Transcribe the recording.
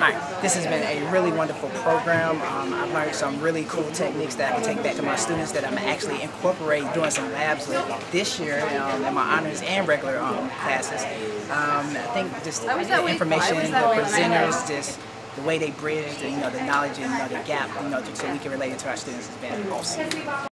Hi, this has been a really wonderful program. I've learned some really cool techniques that I can take back to my students that I'm actually incorporating doing some labs with this year in my honors and regular classes. I think just the information, the presenters, just the way they bridge, the knowledge and the gap, so we can relate it to our students has been awesome.